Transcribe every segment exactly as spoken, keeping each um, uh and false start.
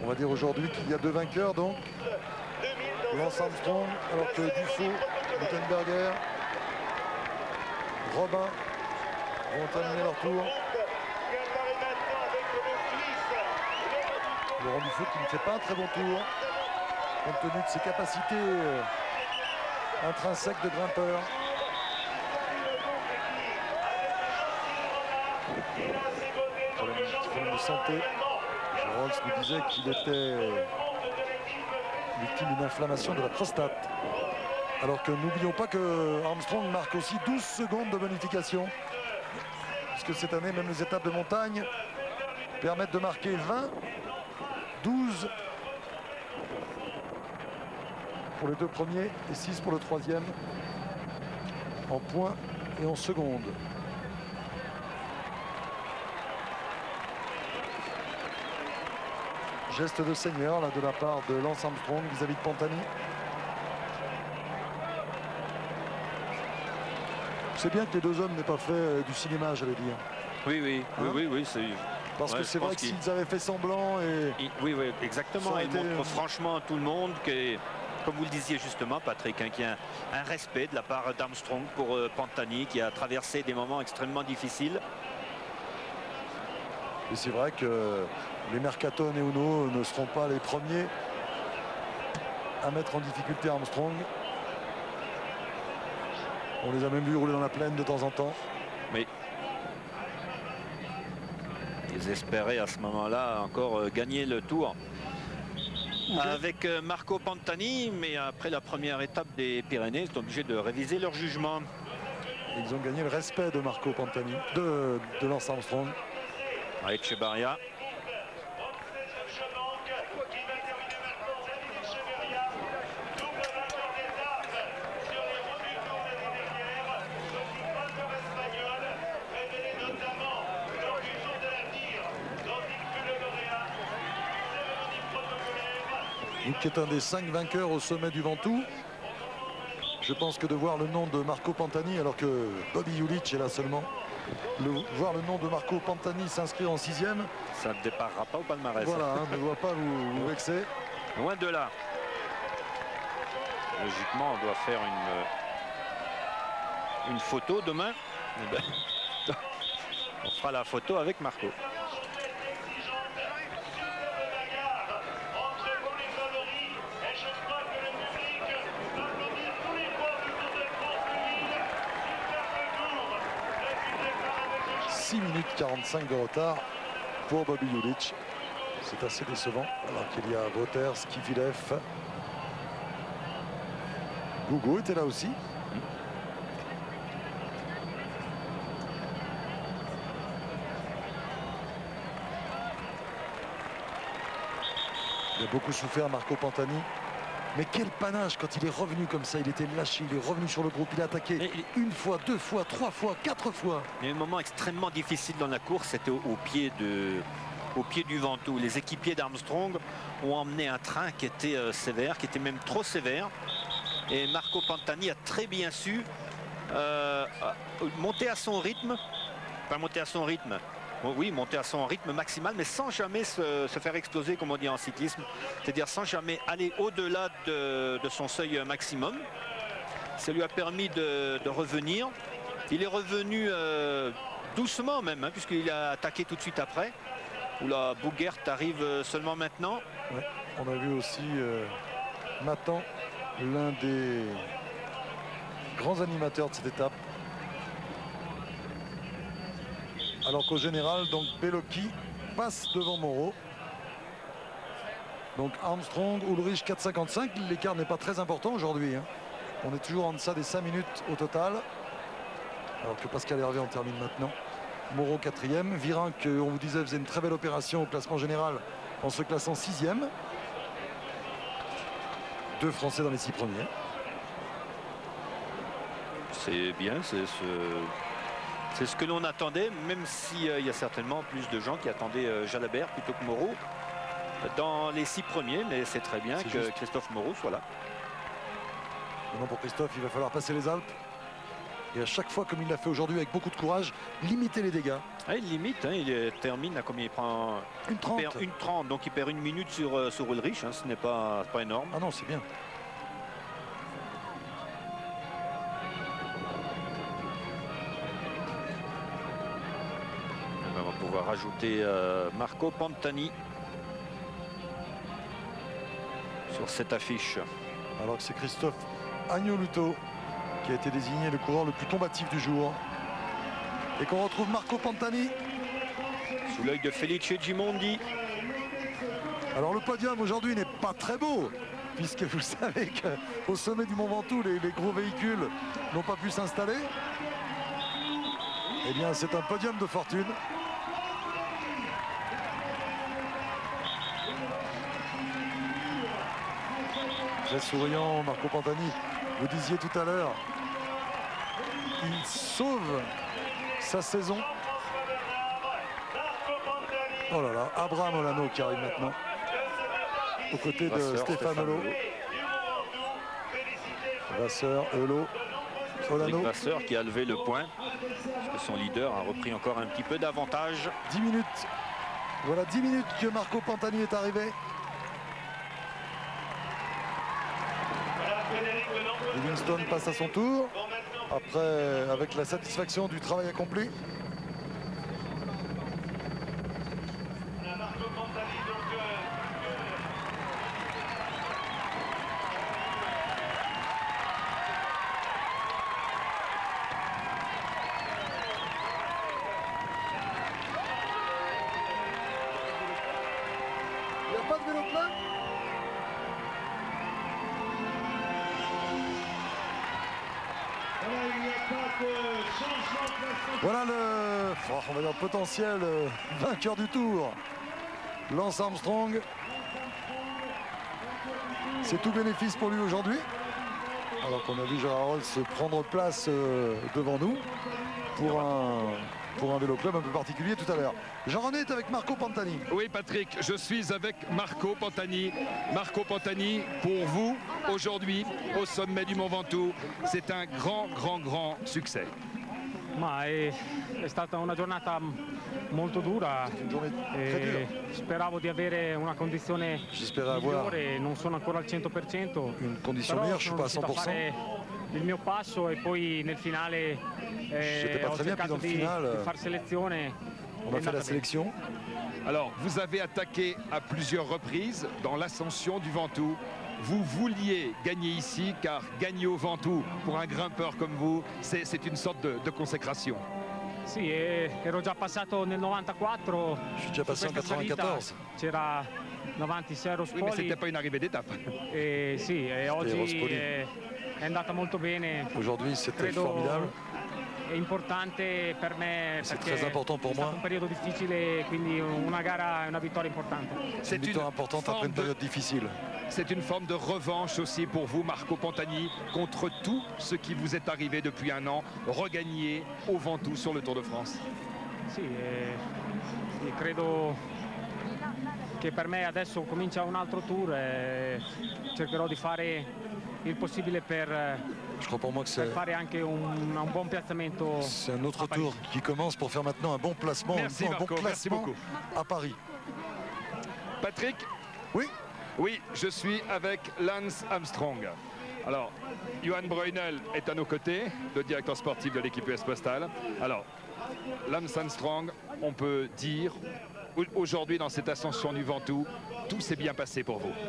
On va dire aujourd'hui qu'il y a deux vainqueurs, donc Lance Armstrong, alors que Dufaux, Luttenberger, Robin vont terminer leur tour. Laurent Dufaux qui ne fait pas un très bon tour, compte tenu de ses capacités euh, intrinsèques de grimpeur. Problème, problème de santé. Rolls nous disait qu'il était victime d'une inflammation de la prostate. Alors que n'oublions pas que Armstrong marque aussi douze secondes de bonification. Puisque cette année, même les étapes de montagne permettent de marquer vingt, douze pour les deux premiers et six pour le troisième en points et en secondes. Geste de seigneur là, de la part de Lance Armstrong vis-à-vis de Pantani. C'est bien que les deux hommes n'aient pas fait euh, du cinéma, j'allais dire. Oui, oui, Hein? oui, oui, oui. Parce ouais, que c'est vrai que qu'il... s'ils avaient fait semblant et... Il... Oui, oui, exactement. Il été... montre franchement à tout le monde que, comme vous le disiez justement, Patrick, hein, qu'il y a un, un respect de la part d'Armstrong pour euh, Pantani, qui a traversé des moments extrêmement difficiles. Et c'est vrai que les Mercatone et Uno ne seront pas les premiers à mettre en difficulté Armstrong. On les a même vu rouler dans la plaine de temps en temps. Mais ils espéraient à ce moment-là encore euh, gagner le tour avec euh, Marco Pantani, mais après la première étape des Pyrénées, ils sont obligés de réviser leur jugement. Ils ont gagné le respect de Marco Pantani, de, de Lance Armstrong. À Echevarria. Luc qui est un des cinq vainqueurs au sommet du Ventoux. Je pense que de voir le nom de Marco Pantani, alors que Bobby Julich est là seulement, le, voir le nom de Marco Pantani s'inscrire en sixième, ça ne déparera pas au palmarès. Voilà, hein, ne doit pas vous, vous vexer. Loin de là. Logiquement, on doit faire une, une photo demain. Eh ben, on fera la photo avec Marco. six minutes quarante-cinq de retard pour Bobby Julich. C'est assez décevant alors qu'il y a Wouters, Kifilev. Gougo était là aussi. Il a beaucoup souffert Marco Pantani. Mais quel panache quand il est revenu comme ça, il était lâché, il est revenu sur le groupe, il a attaqué il... une fois, deux fois, trois fois, quatre fois. Il y a eu un moment extrêmement difficile dans la course, c'était au, au pied de, au pied du Ventoux. Les équipiers d'Armstrong ont emmené un train qui était euh, sévère, qui était même trop sévère. Et Marco Pantani a très bien su euh, monter à son rythme, pas monter à son rythme. Oui, monter à son rythme maximal, mais sans jamais se, se faire exploser, comme on dit en cyclisme. C'est-à-dire sans jamais aller au-delà de, de son seuil maximum. Ça lui a permis de, de revenir. Il est revenu euh, doucement même, hein, puisqu'il a attaqué tout de suite après. Où la Bougert arrive seulement maintenant. Ouais, on a vu aussi euh, Matan, l'un des grands animateurs de cette étape. Alors qu'au général, donc Bellocchi passe devant Moreau. Donc Armstrong, Ulrich quatre cinquante-cinq. L'écart n'est pas très important aujourd'hui. Hein. On est toujours en deçà des cinq minutes au total. Alors que Pascal Hervé en termine maintenant. Moreau quatrième. Virenque, on vous disait, faisait une très belle opération au classement général en se classant sixième. Deux Français dans les six premiers. C'est bien, c'est ce... C'est ce que l'on attendait, même s'il euh, y a certainement plus de gens qui attendaient euh, Jalabert plutôt que Moreau dans les six premiers, mais c'est très bien que juste. Christophe Moreau soit là. Maintenant pour Christophe, il va falloir passer les Alpes. et à chaque fois, comme il l'a fait aujourd'hui avec beaucoup de courage, limiter les dégâts. Ah, il limite, hein, il termine à combien il prend Une trente. Il perd une trente, donc il perd une minute sur, euh, sur Ulrich, hein, ce n'est pas, pas énorme. Ah non, c'est bien. On va pouvoir rajouter euh, Marco Pantani sur cette affiche. Alors que c'est Christophe Agnolouto qui a été désigné le coureur le plus combatif du jour. Et qu'on retrouve Marco Pantani. Sous l'œil de Felice Gimondi. Alors le podium aujourd'hui n'est pas très beau, puisque vous savez qu'au sommet du Mont Ventoux, les, les gros véhicules n'ont pas pu s'installer. Eh bien, c'est un podium de fortune. Très souriant, Marco Pantani. Vous disiez tout à l'heure, il sauve sa saison. Oh là là, Abraham Olano qui arrive maintenant aux côtés de Vasseur, Stéphane Helo. Vasseur, Helo, Olano. Vasseur qui a levé le point, parce que son leader a repris encore un petit peu d'avantage. dix minutes. Voilà dix minutes que Marco Pantani est arrivé. Livingstone passe à son tour. Après, avec la satisfaction du travail accompli. Il n'y a pas de vélo plat ? Voilà le, oh, on va dire, potentiel euh, vainqueur du tour. Lance Armstrong. C'est tout bénéfice pour lui aujourd'hui. Alors qu'on a vu Gérard Rolls prendre place euh, devant nous pour un, pour un vélo club un peu particulier tout à l'heure. Jean-René est avec Marco Pantani. Oui Patrick, je suis avec Marco Pantani. Marco Pantani, pour vous, aujourd'hui, au sommet du Mont Ventoux, c'est un grand, grand, grand succès. Ma è, è stata una giornata molto dura Une journée très dure. e speravo di avere una condizione J'espérais avoir migliore, non sono ancora al cento per cento, une condition però meilleure, je suis sono pas à cent riuscito a pour cent. fare il mio passo e poi nel finale J'étais eh, pas ho très bien, puis cercato dans le di, finale, di far selezione. On a fait la sélection. Alors, vous avez attaqué à plusieurs reprises dans l'ascension du Ventoux. Vous vouliez gagner ici, car gagner au Ventoux, pour un grimpeur comme vous, c'est une sorte de, de consécration. Sì, e, ero già passato nel novantaquattro. Je suis déjà passé en quatre-vingt-quatorze. C'era davanti Sero Oui, mais ce Spoli. n'était pas une arrivée d'étape. E sì, e oggi Rospoli. è, è andata molto bene. Aujourd'hui, c'était Credo formidable. è importante per me C'est perché très important pour è stato moi. un periodo difficile, quindi una gara è una vittoria importante. C'est une victoire importante après une période difficile. C'est une forme de revanche aussi pour vous, Marco Pantani, contre tout ce qui vous est arrivé depuis un an, regagner au Ventoux sur le Tour de France. Sì, e, sì, credo che per me adesso comincia un altro tour e cercherò di fare il possibile per, Je crois pour moi que per c'est fare anche un, un buon piazzamento c'est un autre a Parigi. tour qui commence pour faire maintenant un bon placement, Merci, un bon Marco, merci classement beaucoup. à Paris. Patrick, Oui, oui, je suis avec Lance Armstrong. Alors, Johan Breunel est à nos côtés, le directeur sportif de l'équipe U S Postal. Alors, Lance Armstrong, on peut dire, aujourd'hui dans cette ascension du Ventoux, tout s'est bien passé pour vous.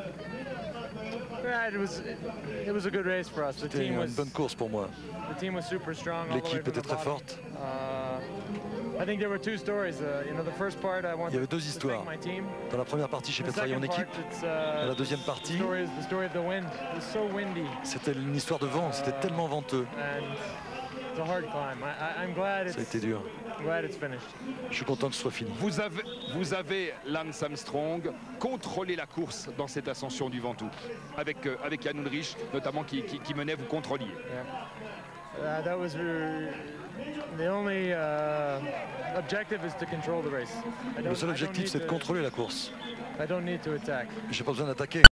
Yeah, it was it was a good race for us. The c'était team une was bonne course pour moi. the team was super strong. all the way L'équipe from était the très bottom. forte. Uh, I think there were two stories. Uh, you know, the first part I wanted Il y avait deux to histoires. thank my team. Dans la première partie, j'ai The fait travailler en second équipe. part, it's, Dans uh, la deuxième partie, the story is the story of the wind. It was so windy c'était une histoire de vent. C'était tellement venteux. and it's a hard climb. I, I, I'm glad Ça a it's été dur. glad it's finished. Je suis content que ce soit fini. Vous avez, vous avez, Lance Armstrong, contrôlé la course dans cette ascension du Ventoux, avec, euh, avec Jan Ullrich, notamment, qui, qui, qui menait, vous contrôliez. Yeah. Uh, that was uh, the only uh, objective is to control the race. I Le don't- seul I don't objectif, need c'est de to- contrôler la course. I don't need to attack. J'ai pas besoin d'attaquer.